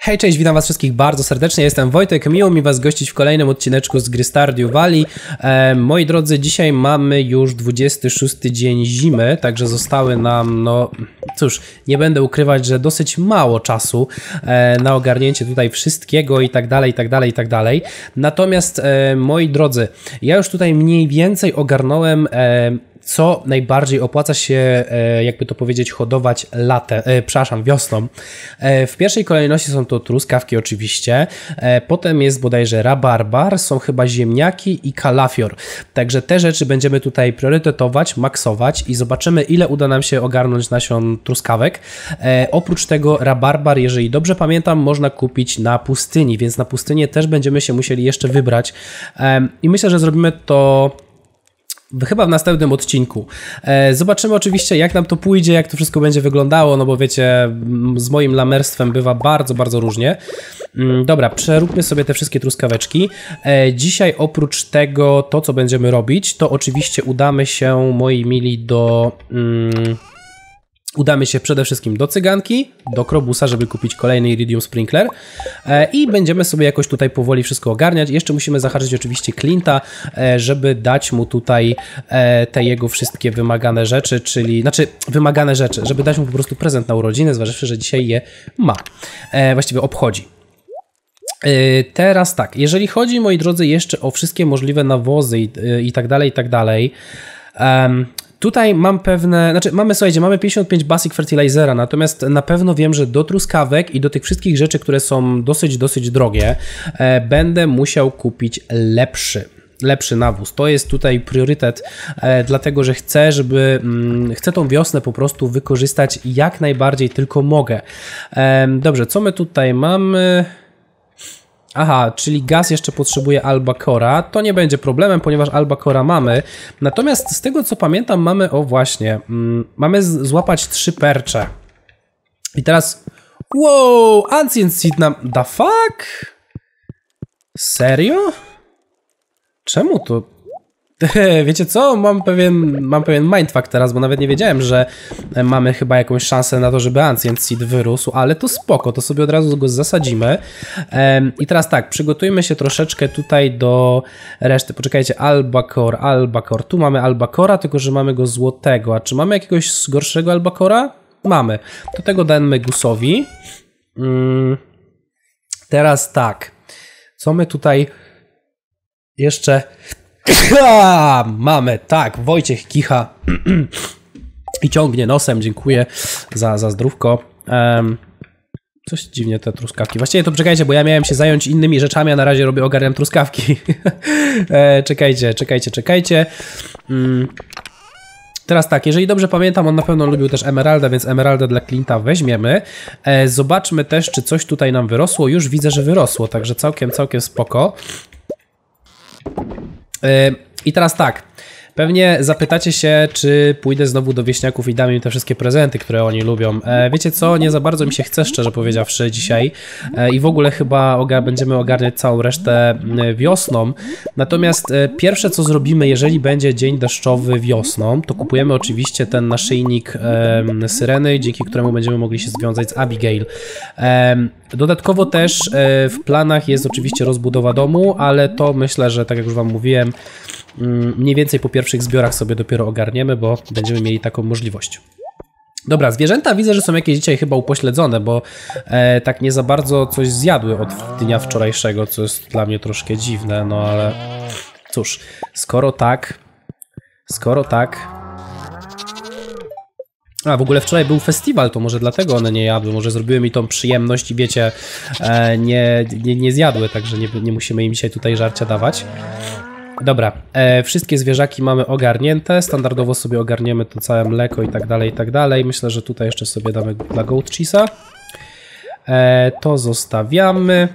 Hej, cześć, witam was wszystkich bardzo serdecznie, jestem Wojtek, miło mi was gościć w kolejnym odcineczku z gry Stardew Valley. Moi drodzy, dzisiaj mamy już 26 dzień zimy, także zostały nam, no cóż, nie będę ukrywać, że dosyć mało czasu na ogarnięcie tutaj wszystkiego i tak dalej, i tak dalej, i tak dalej. Natomiast, moi drodzy, ja już tutaj mniej więcej ogarnąłem co najbardziej opłaca się, jakby to powiedzieć, hodować wiosną. W pierwszej kolejności są to truskawki oczywiście, potem jest bodajże rabarbar, są chyba ziemniaki i kalafior. Także te rzeczy będziemy tutaj priorytetować, maksować i zobaczymy, ile uda nam się ogarnąć nasion truskawek. Oprócz tego rabarbar, jeżeli dobrze pamiętam, można kupić na pustyni, więc na pustynię też będziemy się musieli jeszcze wybrać. I myślę, że zrobimy to chyba w następnym odcinku. Zobaczymy oczywiście, jak nam to pójdzie, jak to wszystko będzie wyglądało, no bo wiecie, z moim lamerstwem bywa bardzo, bardzo różnie. Dobra, przeróbmy sobie te wszystkie truskaweczki. Dzisiaj oprócz tego, to co będziemy robić, to oczywiście udamy się, moi mili, Udamy się przede wszystkim do cyganki, do Krobusa, żeby kupić kolejny Iridium Sprinkler i będziemy sobie jakoś tutaj powoli wszystko ogarniać. Jeszcze musimy zahaczyć oczywiście Clint'a, żeby dać mu tutaj te jego wszystkie wymagane rzeczy, żeby dać mu po prostu prezent na urodziny, zważywszy, że dzisiaj je ma, właściwie obchodzi. Teraz tak, jeżeli chodzi, moi drodzy, jeszcze o wszystkie możliwe nawozy i tak dalej, tutaj mam słuchajcie, mamy 55 Basic Fertilizera, natomiast na pewno wiem, że do truskawek i do tych wszystkich rzeczy, które są dosyć drogie, będę musiał kupić lepszy nawóz. To jest tutaj priorytet, dlatego że chcę tą wiosnę po prostu wykorzystać jak najbardziej tylko mogę. Dobrze, co my tutaj mamy? Aha, czyli gaz jeszcze potrzebuje albacora. To nie będzie problemem, ponieważ albacora mamy. Natomiast z tego co pamiętam mamy, mamy złapać 3 percze. I teraz, wow, Ancient Seed nam, the fuck? Serio? Czemu to? Wiecie co? Mam pewien mindfuck teraz, bo nawet nie wiedziałem, że mamy chyba jakąś szansę na to, żeby Ancient Seed wyrósł, ale to spoko, to sobie od razu go zasadzimy. I teraz tak, przygotujmy się troszeczkę tutaj do reszty. Poczekajcie, albacor. Tu mamy albacora, tylko że mamy go złotego. A czy mamy jakiegoś gorszego albacora? Mamy. Do tego dajmy Gusowi. Teraz tak, co my tutaj jeszcze... Mamy, tak, Wojciech kicha i ciągnie nosem, dziękuję za zdrówko. Coś dziwnie te truskawki. Właściwie to czekajcie, bo ja miałem się zająć innymi rzeczami, a na razie ogarniam truskawki. Czekajcie. Teraz tak, jeżeli dobrze pamiętam, on na pewno lubił też emeraldę, więc emeraldę dla Clint'a weźmiemy. Zobaczmy też, czy coś tutaj nam wyrosło. Już widzę, że wyrosło, także całkiem spoko. I teraz tak, pewnie zapytacie się, czy pójdę znowu do wieśniaków i dam im te wszystkie prezenty, które oni lubią. Wiecie co, nie za bardzo mi się chce, szczerze powiedziawszy, dzisiaj i w ogóle chyba będziemy ogarniać całą resztę wiosną. Natomiast pierwsze co zrobimy, jeżeli będzie dzień deszczowy wiosną, to kupujemy oczywiście ten naszyjnik Syreny, dzięki któremu będziemy mogli się związać z Abigail. Dodatkowo też w planach jest oczywiście rozbudowa domu, ale to myślę, że tak jak już wam mówiłem, mniej więcej po pierwszych zbiorach sobie dopiero ogarniemy, bo będziemy mieli taką możliwość. Dobra, zwierzęta widzę, że są jakieś dzisiaj chyba upośledzone, bo tak nie za bardzo coś zjadły od dnia wczorajszego, co jest dla mnie troszkę dziwne, no ale cóż, skoro tak... A, w ogóle wczoraj był festiwal, to może dlatego one nie jadły, może zrobiły mi tą przyjemność i wiecie, nie zjadły, także nie musimy im dzisiaj tutaj żarcia dawać. Dobra, wszystkie zwierzaki mamy ogarnięte, standardowo sobie ogarniemy to całe mleko i tak dalej. Myślę, że tutaj jeszcze sobie damy dla goat cheese'a. To zostawiamy.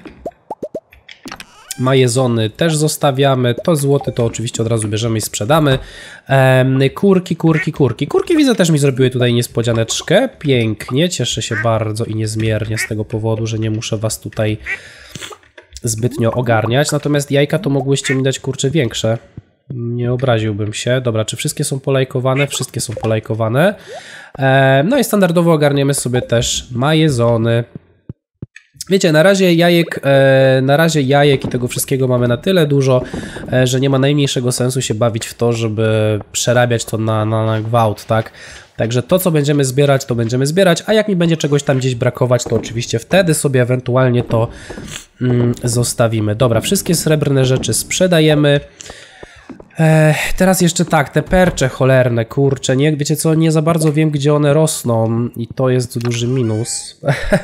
Majezony też zostawiamy. To złoty to oczywiście od razu bierzemy i sprzedamy. Kurki. Kurki widzę też mi zrobiły tutaj niespodzianeczkę. Pięknie, cieszę się bardzo i niezmiernie z tego powodu, że nie muszę was tutaj zbytnio ogarniać. Natomiast jajka to mogłyście mi dać, kurczę, większe. Nie obraziłbym się. Dobra, czy wszystkie są polajkowane? Wszystkie są polajkowane. No i standardowo ogarniemy sobie też majezony. Wiecie, na razie jajek i tego wszystkiego mamy na tyle dużo, że nie ma najmniejszego sensu się bawić w to, żeby przerabiać to na gwałt, tak? Także to, co będziemy zbierać, to będziemy zbierać, a jak mi będzie czegoś tam gdzieś brakować, to oczywiście wtedy sobie ewentualnie to zostawimy. Dobra, wszystkie srebrne rzeczy sprzedajemy. Teraz jeszcze tak, te percze cholerne, kurcze, nie, wiecie co, nie za bardzo wiem, gdzie one rosną i to jest duży minus.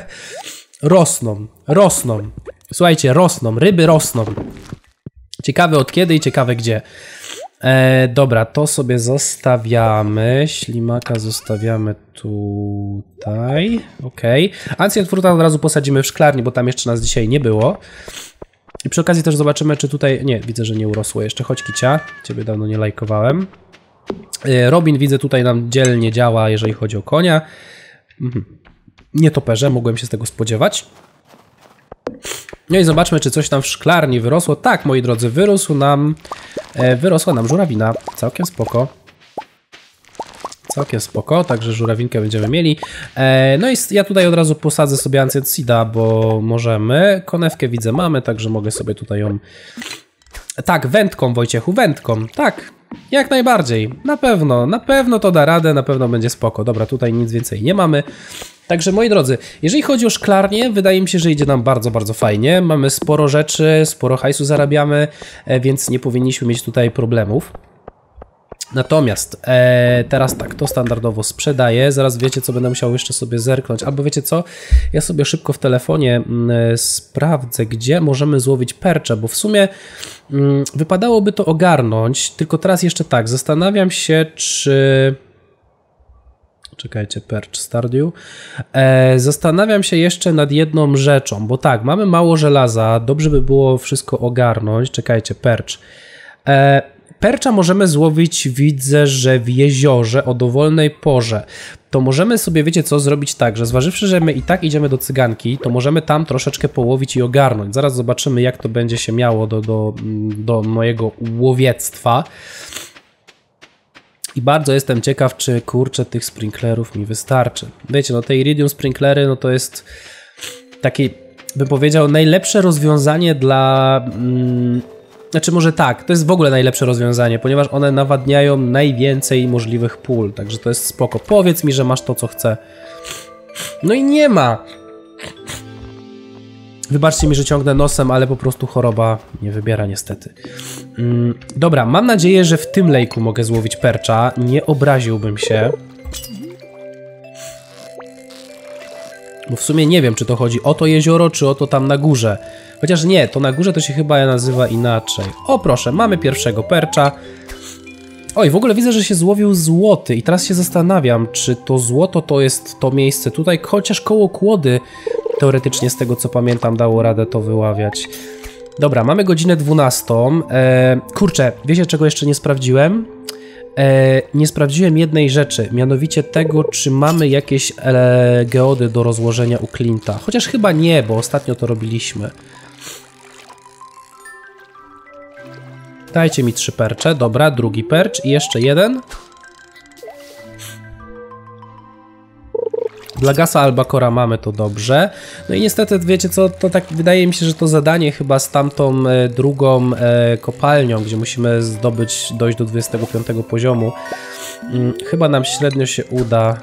Rosną. Słuchajcie, rosną, ryby rosną. Ciekawe od kiedy i ciekawe gdzie. Dobra, to sobie zostawiamy. Ślimaka zostawiamy tutaj. Okej. Ancient Fruta od razu posadzimy w szklarni, bo tam jeszcze nas dzisiaj nie było. I przy okazji też zobaczymy, czy tutaj... Nie, widzę, że nie urosło jeszcze. Chodź, Kicia. Ciebie dawno nie lajkowałem. Robin, widzę, tutaj nam dzielnie działa, jeżeli chodzi o konia. Nietoperze, mogłem się z tego spodziewać. No i zobaczmy, czy coś tam w szklarni wyrosło. Tak, moi drodzy, wyrosła nam żurawina. Całkiem spoko. Całkiem spoko, także żurawinkę będziemy mieli. No i ja tutaj od razu posadzę sobie Ancient Seeda, bo możemy. Konewkę widzę mamy, także mogę sobie tutaj ją... Tak, wędką, Wojciechu, wędką. Tak, jak najbardziej. Na pewno to da radę, na pewno będzie spoko. Dobra, tutaj nic więcej nie mamy. Także moi drodzy, jeżeli chodzi o szklarnię, wydaje mi się, że idzie nam bardzo, bardzo fajnie. Mamy sporo rzeczy, sporo hajsu zarabiamy, więc nie powinniśmy mieć tutaj problemów. Natomiast teraz tak, to standardowo sprzedaję. Zaraz wiecie co, będę musiał jeszcze sobie zerknąć. Albo wiecie co, ja sobie szybko w telefonie sprawdzę, gdzie możemy złowić percze, bo w sumie wypadałoby to ogarnąć. Tylko teraz jeszcze tak, zastanawiam się, czy... Czekajcie, percz Stardew. Zastanawiam się jeszcze nad jedną rzeczą, bo tak, mamy mało żelaza, dobrze by było wszystko ogarnąć. Czekajcie, percz. Percza możemy złowić, widzę, że w jeziorze o dowolnej porze. To możemy sobie, wiecie co, zrobić tak, że zważywszy, że my i tak idziemy do cyganki, to możemy tam troszeczkę połowić i ogarnąć. Zaraz zobaczymy, jak to będzie się miało do mojego łowiectwa. I bardzo jestem ciekaw, czy kurczę tych sprinklerów mi wystarczy. Wiecie, no te Iridium sprinklery, no to jest takie, bym powiedział, najlepsze rozwiązanie dla... Znaczy może tak, to jest w ogóle najlepsze rozwiązanie, ponieważ one nawadniają najwięcej możliwych pól, także to jest spoko. Powiedz mi, że masz to, co chcę. No i nie ma! Wybaczcie mi, że ciągnę nosem, ale po prostu choroba nie wybiera niestety. Dobra, mam nadzieję, że w tym lejku mogę złowić percza. Nie obraziłbym się. Bo w sumie nie wiem, czy to chodzi o to jezioro, czy o to tam na górze. Chociaż nie, to na górze to się chyba nazywa inaczej. O proszę, mamy pierwszego percza. Oj, w ogóle widzę, że się złowił złoty i teraz się zastanawiam, czy to złoto to jest to miejsce tutaj, chociaż koło kłody teoretycznie z tego co pamiętam dało radę to wyławiać. Dobra, mamy godzinę 12. Kurczę, wiecie czego jeszcze nie sprawdziłem? Nie sprawdziłem jednej rzeczy, mianowicie tego, czy mamy jakieś geody do rozłożenia u Clint'a. Chociaż chyba nie, bo ostatnio to robiliśmy. Dajcie mi 3 percze, dobra, drugi percz i jeszcze jeden. Dla Gasa Albacora mamy to dobrze. No i niestety, wiecie co, to tak wydaje mi się, że to zadanie chyba z tamtą drugą kopalnią, gdzie musimy dojść do 25 poziomu. Chyba nam średnio się uda.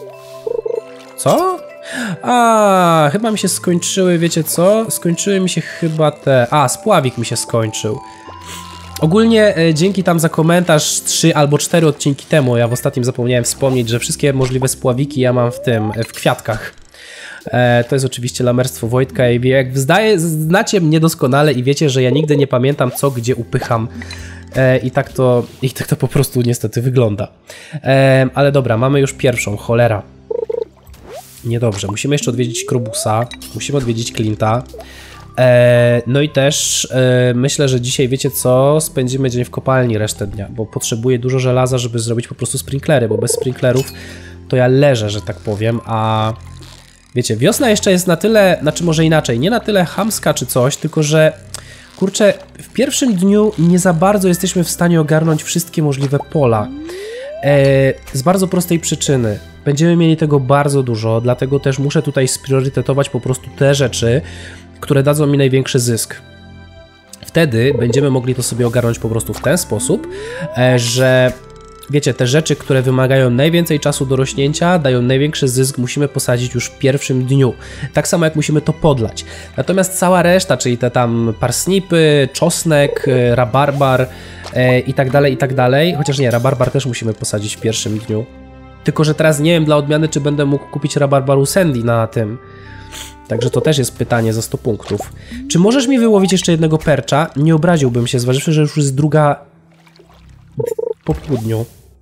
Co? A, chyba mi się skończyły, wiecie co? Skończyły mi się chyba te... A, spławik mi się skończył. Ogólnie dzięki tam za komentarz 3 albo 4 odcinki temu, ja w ostatnim zapomniałem wspomnieć, że wszystkie możliwe spławiki ja mam w kwiatkach. To jest oczywiście lamerstwo Wojtka i jak znacie mnie doskonale i wiecie, że ja nigdy nie pamiętam co gdzie upycham. I tak to po prostu niestety wygląda. Ale dobra, mamy już pierwszą, cholera. Niedobrze, musimy jeszcze odwiedzić Krobusa, musimy odwiedzić Clint'a. No i też myślę, że dzisiaj, wiecie co, spędzimy dzień w kopalni resztę dnia, bo potrzebuję dużo żelaza, żeby zrobić po prostu sprinklery, bo bez sprinklerów to ja leżę, że tak powiem, a wiecie, wiosna jeszcze jest na tyle, znaczy może inaczej, nie na tyle chamska czy coś, tylko że kurczę, w pierwszym dniu nie za bardzo jesteśmy w stanie ogarnąć wszystkie możliwe pola. Z bardzo prostej przyczyny. Będziemy mieli tego bardzo dużo, dlatego też muszę tutaj spriorytetować po prostu te rzeczy, które dadzą mi największy zysk. Wtedy będziemy mogli to sobie ogarnąć po prostu w ten sposób, że wiecie, te rzeczy, które wymagają najwięcej czasu do rośnięcia, dają największy zysk, musimy posadzić już w pierwszym dniu. Tak samo jak musimy to podlać. Natomiast cała reszta, czyli te tam parsnipy, czosnek, rabarbar i tak dalej, chociaż nie, rabarbar też musimy posadzić w pierwszym dniu. Tylko że teraz nie wiem dla odmiany, czy będę mógł kupić rabarbaru Sandy na tym. Także to też jest pytanie za 100 punktów. Czy możesz mi wyłowić jeszcze jednego percza? Nie obraziłbym się, zważywszy, że już jest druga po południu.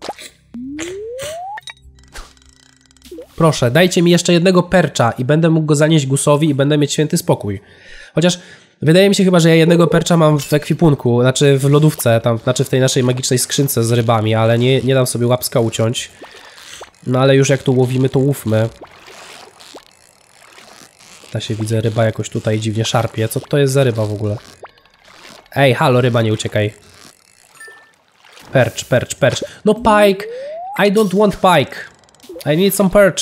Proszę, dajcie mi jeszcze jednego percza i będę mógł go zanieść Gusowi i będę mieć święty spokój. Chociaż wydaje mi się chyba, że ja jednego percza mam w ekwipunku, znaczy w lodówce, tam, znaczy w tej naszej magicznej skrzynce z rybami, ale nie dam sobie łapska uciąć. No ale już jak tu łowimy, to łówmy. Ta się widzę, ryba jakoś tutaj dziwnie szarpie. Co to jest za ryba w ogóle? Ej, halo, ryba, nie uciekaj. Perch, perch, perch. No pike! I don't want pike. I need some perch.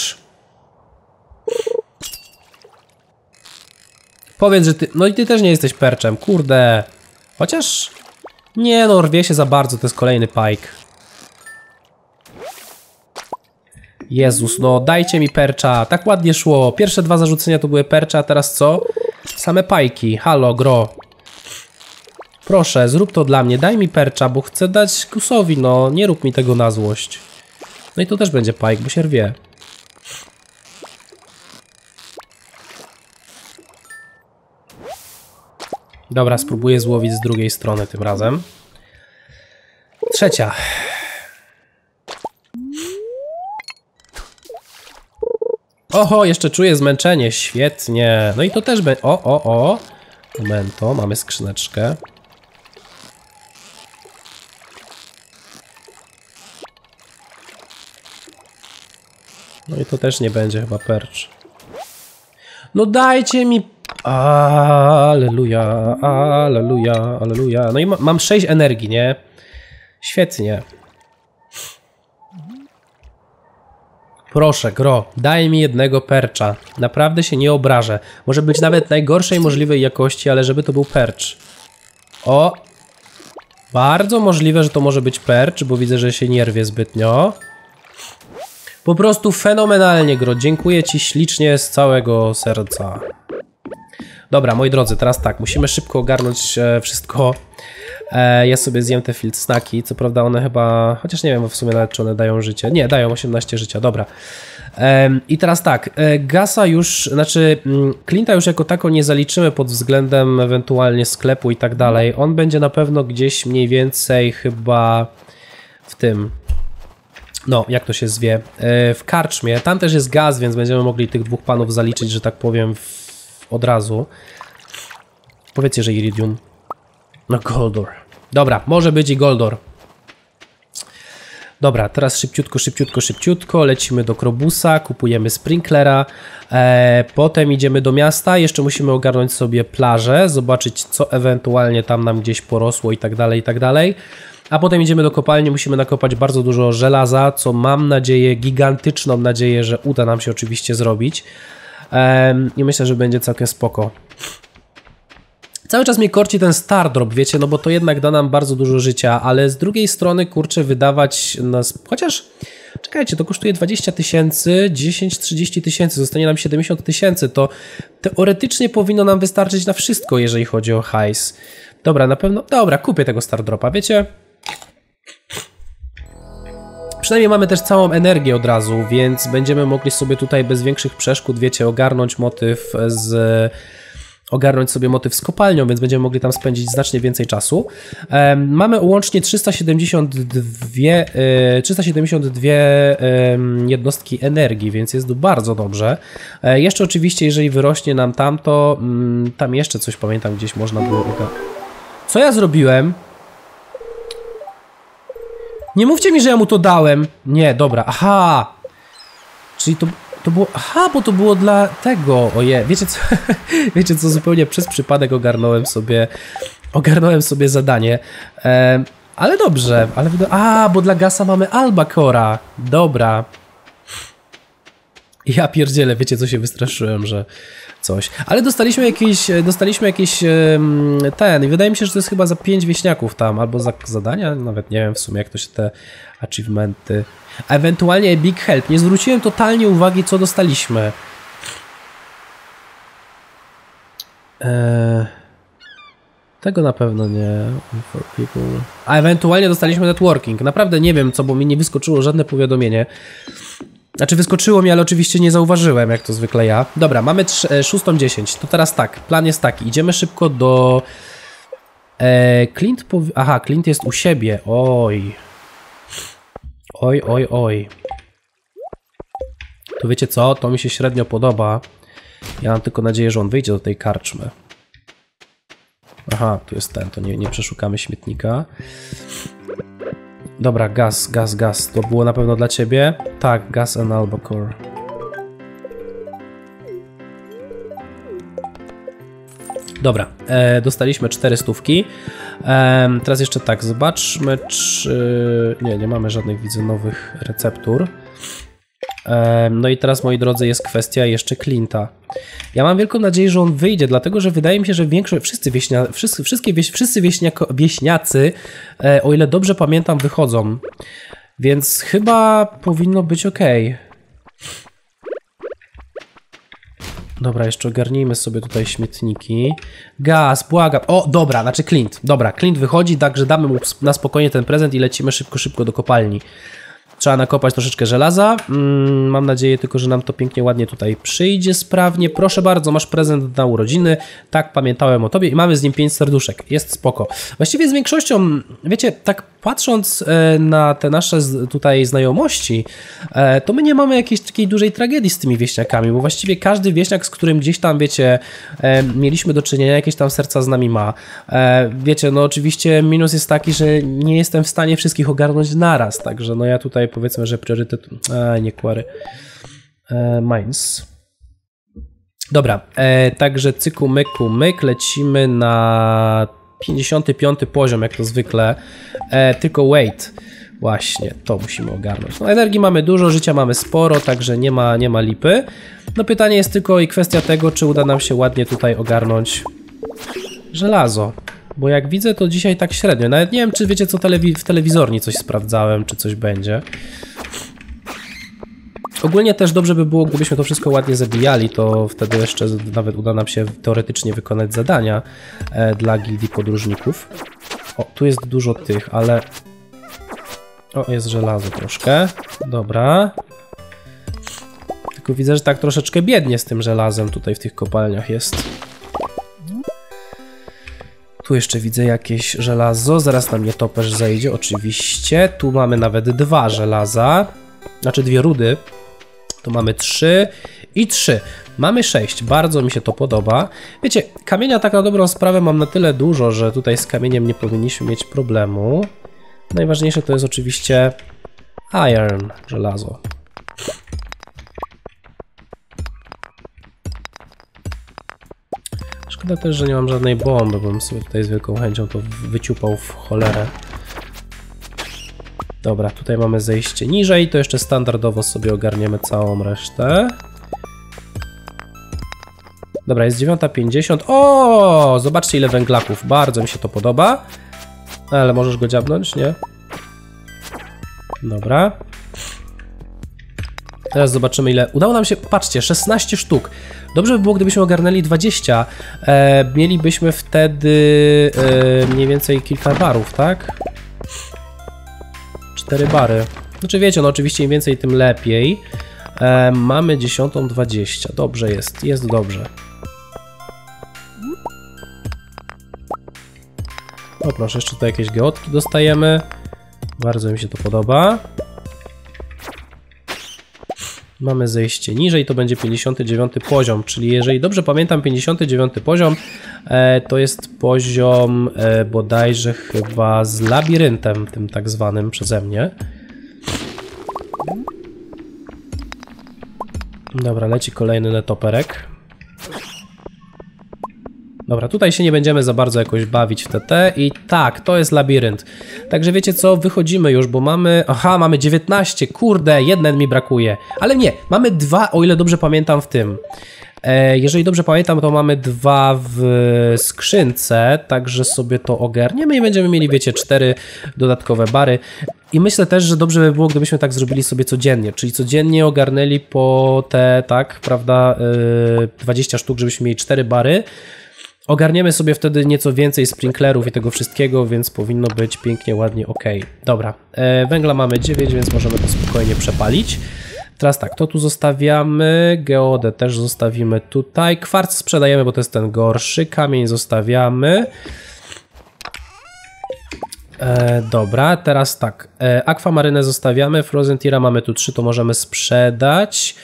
Powiedz, że ty... No i ty też nie jesteś perczem, kurde. Chociaż... Nie no, rwie się za bardzo, to jest kolejny pike. Jezus, no dajcie mi percza, tak ładnie szło. Pierwsze dwa zarzucenia to były percze, a teraz co? Same pajki, halo, gro. Proszę, zrób to dla mnie, daj mi percza, bo chcę dać Gusowi, no nie rób mi tego na złość. No i to też będzie pajk, bo się rwie. Dobra, spróbuję złowić z drugiej strony tym razem. Trzecia. Oho, jeszcze czuję zmęczenie, świetnie. No i to też będzie... O. Momento, mamy skrzyneczkę. No i to też nie będzie chyba percz. No dajcie mi... Alleluja, alleluja, alleluja. No i mam 6 energii, nie? Świetnie. Proszę, gro, daj mi jednego percza. Naprawdę się nie obrażę. Może być nawet najgorszej możliwej jakości, ale żeby to był percz. O! Bardzo możliwe, że to może być percz, bo widzę, że się nie rwie zbytnio. Po prostu fenomenalnie, gro. Dziękuję ci ślicznie z całego serca. Dobra, moi drodzy, teraz tak, musimy szybko ogarnąć wszystko. Ja sobie zjem te field snacki, co prawda one chyba, chociaż nie wiem w sumie nawet czy one dają życie. Nie, dają 18 życia, dobra. I teraz tak, Gasa już, znaczy Clint'a już jako tako nie zaliczymy pod względem ewentualnie sklepu i tak dalej. On będzie na pewno gdzieś mniej więcej chyba w tym, no jak to się zwie, w karczmie. Tam też jest gaz, więc będziemy mogli tych dwóch panów zaliczyć, że tak powiem, od razu. Powiedzcie, że Iridium. No Goldor. Dobra, może być i Goldor. Dobra, teraz szybciutko lecimy do Krobusa, kupujemy sprinklera, potem idziemy do miasta, jeszcze musimy ogarnąć sobie plażę, zobaczyć co ewentualnie tam nam gdzieś porosło i tak dalej, a potem idziemy do kopalni, musimy nakopać bardzo dużo żelaza, co mam nadzieję, gigantyczną nadzieję, że uda nam się oczywiście zrobić i myślę, że będzie całkiem spoko. Cały czas mnie korci ten star drop, wiecie, no bo to jednak da nam bardzo dużo życia, ale z drugiej strony, kurczę, wydawać nas... Chociaż, czekajcie, to kosztuje 20 000, 10-30 000, zostanie nam 70 000, to teoretycznie powinno nam wystarczyć na wszystko, jeżeli chodzi o hajs. Dobra, na pewno... Dobra, kupię tego star dropa, wiecie? Przynajmniej mamy też całą energię od razu, więc będziemy mogli sobie tutaj bez większych przeszkód, wiecie, ogarnąć sobie motyw z kopalnią, więc będziemy mogli tam spędzić znacznie więcej czasu. Mamy łącznie 372 jednostki energii, więc jest bardzo dobrze. Jeszcze oczywiście, jeżeli wyrośnie nam tamto, tam jeszcze coś pamiętam, gdzieś można było... Co ja zrobiłem? Nie mówcie mi, że ja mu to dałem. Nie, dobra, aha. Czyli to było... Aha, bo to było dla tego. Oje, wiecie co, zupełnie przez przypadek ogarnąłem sobie zadanie. Ale dobrze, ale... A, bo dla Gasa mamy Albacora. Dobra. Ja pierdzielę, wiecie co się wystraszyłem, że coś. Ale dostaliśmy jakieś i wydaje mi się, że to jest chyba za 5 wieśniaków tam, albo za zadania, nawet nie wiem w sumie jak to się te achievementy. A ewentualnie Big Help. Nie zwróciłem totalnie uwagi, co dostaliśmy. Tego na pewno nie. For people. A ewentualnie dostaliśmy networking. Naprawdę nie wiem co, bo mi nie wyskoczyło żadne powiadomienie. Znaczy wyskoczyło mi, ale oczywiście nie zauważyłem, jak to zwykle ja. Dobra, mamy 6:10. To teraz tak, plan jest taki. Idziemy szybko do... Clint Aha, Clint jest u siebie. Oj. Oj. To wiecie co? To mi się średnio podoba. Ja mam tylko nadzieję, że on wyjdzie do tej karczmy. Aha, tu jest ten, to nie przeszukamy śmietnika. Dobra, gaz. To było na pewno dla ciebie? Tak, gas and albacore. Dobra, dostaliśmy 400. Teraz jeszcze tak, zobaczmy czy... Nie mamy żadnych, widzę, nowych receptur. No i teraz, moi drodzy, jest kwestia jeszcze Clint'a. Ja mam wielką nadzieję, że on wyjdzie, dlatego że wydaje mi się, że wszyscy wieśniacy, o ile dobrze pamiętam, wychodzą. Więc chyba powinno być ok. Dobra, jeszcze ogarnijmy sobie tutaj śmietniki. Gaz, błagam. O, dobra, znaczy Clint. Dobra, Clint wychodzi, także damy mu na spokojnie ten prezent i lecimy szybko do kopalni. Trzeba nakopać troszeczkę żelaza. Mam nadzieję tylko, że nam to pięknie, ładnie tutaj przyjdzie sprawnie. Proszę bardzo, masz prezent na urodziny. Tak, pamiętałem o tobie i mamy z nim 5 serduszek. Jest spoko. Właściwie z większością, wiecie, tak patrząc na te nasze tutaj znajomości, to my nie mamy jakiejś takiej dużej tragedii z tymi wieśniakami, bo właściwie każdy wieśniak, z którym gdzieś tam, wiecie, mieliśmy do czynienia, jakieś tam serca z nami ma. Wiecie, no oczywiście minus jest taki, że nie jestem w stanie wszystkich ogarnąć naraz, także no ja tutaj powiedzmy, że priorytet... nie kłary. Mines. Dobra, także cyku myku myk, lecimy na 55 poziom, jak to zwykle. Tylko wait. Właśnie, to musimy ogarnąć. No, energii mamy dużo, życia mamy sporo, także nie ma lipy. No pytanie jest tylko i kwestia tego, czy uda nam się ładnie tutaj ogarnąć żelazo. Bo jak widzę, to dzisiaj tak średnio. Nawet nie wiem, czy wiecie co, w telewizorni coś sprawdzałem, czy coś będzie. Ogólnie też dobrze by było, gdybyśmy to wszystko ładnie zabijali, to wtedy jeszcze nawet uda nam się teoretycznie wykonać zadania dla gildii podróżników. O, tu jest dużo tych, ale... O, jest żelazo troszkę. Dobra. Tylko widzę, że tak troszeczkę biednie z tym żelazem tutaj w tych kopalniach jest. Tu jeszcze widzę jakieś żelazo, zaraz nam nietoperz zejdzie, oczywiście. Tu mamy nawet 2 żelaza, znaczy 2 rudy. Tu mamy 3 i 3. Mamy 6, bardzo mi się to podoba. Wiecie, kamienia tak na dobrą sprawę mam na tyle dużo, że tutaj z kamieniem nie powinniśmy mieć problemu. Najważniejsze to jest oczywiście iron, żelazo. Szkoda też, że nie mam żadnej bomby, bo bym sobie tutaj z wielką chęcią to wyciupał w cholerę. Dobra, tutaj mamy zejście niżej, to jeszcze standardowo sobie ogarniemy całą resztę. Dobra, jest 9:50. O, zobaczcie ile węglaków, bardzo mi się to podoba. Ale możesz go dziabnąć, nie? Dobra. Teraz zobaczymy ile... Udało nam się, patrzcie, 16 sztuk. Dobrze by było, gdybyśmy ogarnęli 20. Mielibyśmy wtedy mniej więcej kilka barów, tak? 4 bary. Znaczy wiecie, no oczywiście im więcej, tym lepiej. Mamy 10:20. Dobrze jest dobrze. O proszę, jeszcze tutaj jakieś geotki dostajemy. Bardzo mi się to podoba. Mamy zejście niżej, to będzie 59 poziom, czyli jeżeli dobrze pamiętam, 59 poziom to jest poziom bodajże chyba z labiryntem, tym tak zwanym przeze mnie. Dobra, leci kolejny netoperek. Dobra, tutaj się nie będziemy za bardzo jakoś bawić w TT i tak, to jest labirynt. Także wiecie co, wychodzimy już, bo mamy... Aha, mamy 19, kurde, jeden mi brakuje. Ale nie, mamy 2, o ile dobrze pamiętam w tym. Jeżeli dobrze pamiętam, to mamy 2 w skrzynce, także sobie to ogarniemy i będziemy mieli, wiecie, 4 dodatkowe bary. I myślę też, że dobrze by było, gdybyśmy tak zrobili sobie codziennie, czyli codziennie ogarnęli po te, tak, prawda, 20 sztuk, żebyśmy mieli 4 bary. Ogarniemy sobie wtedy nieco więcej sprinklerów i tego wszystkiego, więc powinno być pięknie, ładnie, ok. Dobra, węgla mamy 9, więc możemy to spokojnie przepalić. Teraz tak, to tu zostawiamy, geodę też zostawimy tutaj, kwarc sprzedajemy, bo to jest ten gorszy, kamień zostawiamy. Dobra, teraz tak, akwamarynę zostawiamy, frozen tira mamy tu 3, to możemy sprzedać.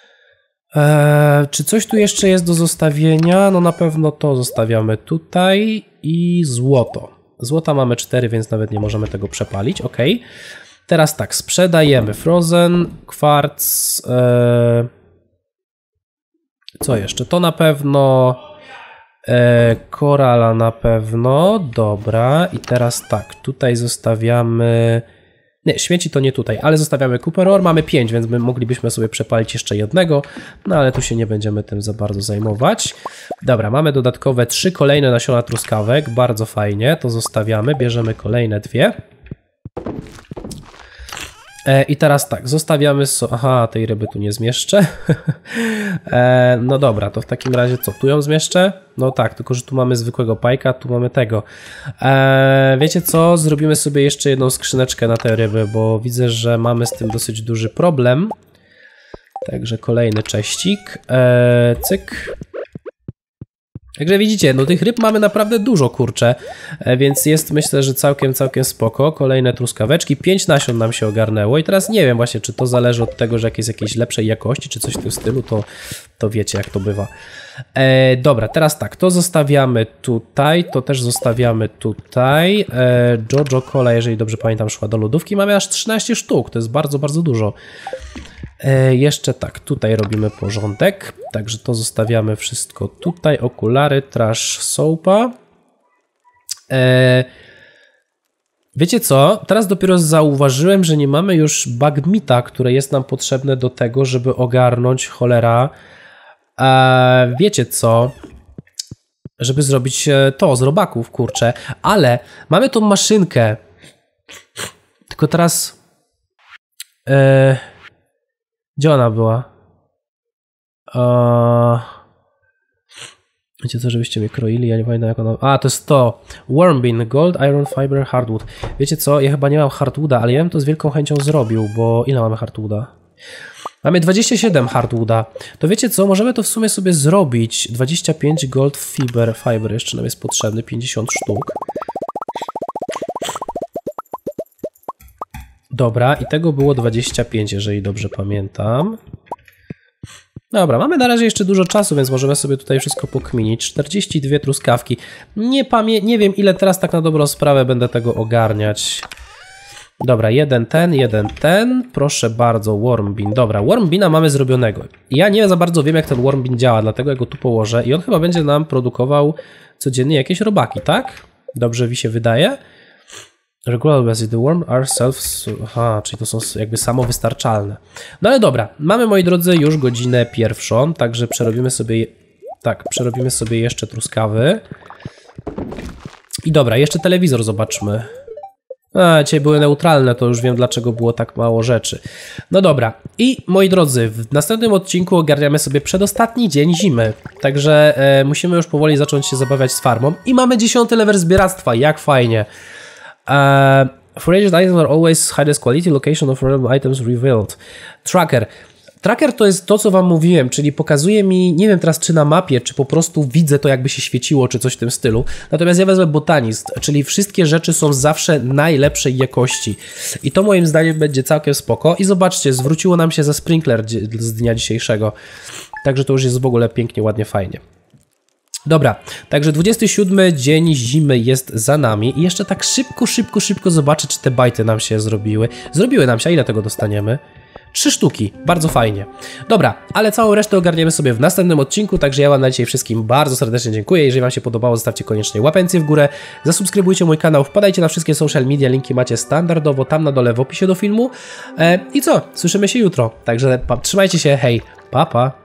Czy coś tu jeszcze jest do zostawienia? No na pewno to zostawiamy tutaj i złoto. Złota mamy 4, więc nawet nie możemy tego przepalić, ok. Teraz tak, sprzedajemy frozen, kwarc, co jeszcze? To na pewno, korala na pewno, dobra. I teraz tak, tutaj zostawiamy, nie, śmieci to nie tutaj, ale zostawiamy copper ore, mamy 5, więc my moglibyśmy sobie przepalić jeszcze jednego, no ale tu się nie będziemy tym za bardzo zajmować. Dobra, mamy dodatkowe 3 kolejne nasiona truskawek, bardzo fajnie, to zostawiamy, bierzemy kolejne 2. I teraz tak, zostawiamy aha, tej ryby tu nie zmieszczę. No dobra, to w takim razie co, tu ją zmieszczę? No tak, tylko że tu mamy zwykłego pajka, tu mamy tego. Wiecie co, zrobimy sobie jeszcze jedną skrzyneczkę na te ryby, bo widzę, że mamy z tym dosyć duży problem. Także kolejny cześcik, cyk. Także widzicie, no tych ryb mamy naprawdę dużo, kurczę, więc jest, myślę, że całkiem spoko. Kolejne truskaweczki, 5 nasion nam się ogarnęło i teraz nie wiem właśnie, czy to zależy od tego, że jest jakiejś lepszej jakości, czy coś w tym stylu, to wiecie, jak to bywa. Dobra, teraz tak, to zostawiamy tutaj, to też zostawiamy tutaj. Jojo Cola, jeżeli dobrze pamiętam, szła do lodówki, mamy aż 13 sztuk, to jest bardzo dużo. Jeszcze tak, tutaj robimy porządek, także to zostawiamy wszystko tutaj, okulary, trash soapa. Wiecie co, teraz dopiero zauważyłem, że nie mamy już bagmita, które jest nam potrzebne do tego, żeby ogarnąć, cholera, wiecie co, żeby zrobić to z robaków, kurczę, ale mamy tą maszynkę, tylko teraz... Gdzie ona była? Wiecie co, żebyście mnie kroili? Ja nie pamiętam jak ona... A, to jest to. Wormbin, Gold, Iron Fiber, Hardwood. Wiecie co, ja chyba nie mam Hardwooda, ale ja bym to z wielką chęcią zrobił, bo ile mamy Hardwooda? Mamy 27 Hardwooda. To wiecie co, możemy to w sumie sobie zrobić. 25 Gold Fiber jeszcze nam jest potrzebny, 50 sztuk. Dobra, i tego było 25, jeżeli dobrze pamiętam. Dobra, mamy na razie jeszcze dużo czasu, więc możemy sobie tutaj wszystko pokminić. 42 truskawki. Nie wiem, ile teraz tak na dobrą sprawę będę tego ogarniać. Dobra, jeden ten. Proszę bardzo, Wormbin. Dobra, Wormbina mamy zrobionego. Ja nie za bardzo wiem, jak ten Wormbin działa, dlatego ja go tu położę i on chyba będzie nam produkował codziennie jakieś robaki, tak? Dobrze mi się wydaje. Regular basic, the worm are aha, czyli to są jakby samowystarczalne. No ale dobra, mamy, moi drodzy, już godzinę pierwszą, także przerobimy sobie jeszcze truskawy. I dobra, jeszcze telewizor zobaczmy. Dzisiaj były neutralne, to już wiem, dlaczego było tak mało rzeczy. No dobra, i moi drodzy, w następnym odcinku ogarniamy sobie przedostatni dzień zimy. Także musimy już powoli zacząć się zabawiać z farmą. I mamy 10. level zbieractwa, jak fajnie. Foraged items are always highest quality, location of random items revealed. Tracker to jest to, co wam mówiłem, czyli pokazuje mi, nie wiem teraz czy na mapie, czy po prostu widzę to, jakby się świeciło, czy coś w tym stylu. Natomiast ja wezmę botanist, czyli wszystkie rzeczy są zawsze najlepszej jakości. I to moim zdaniem będzie całkiem spoko. I zobaczcie, zwróciło nam się za sprinkler z dnia dzisiejszego. Także to już jest w ogóle pięknie, ładnie, fajnie. Dobra, także 27 dzień zimy jest za nami i jeszcze tak szybko zobaczę, czy te bajty nam się zrobiły. Zrobiły nam się, a ile tego dostaniemy? 3 sztuki, bardzo fajnie. Dobra, ale całą resztę ogarniemy sobie w następnym odcinku, także ja wam na dzisiaj wszystkim bardzo serdecznie dziękuję. Jeżeli wam się podobało, zostawcie koniecznie łapencję w górę, zasubskrybujcie mój kanał, wpadajcie na wszystkie social media, linki macie standardowo tam na dole w opisie do filmu. I co? Słyszymy się jutro, także trzymajcie się, hej, pa pa!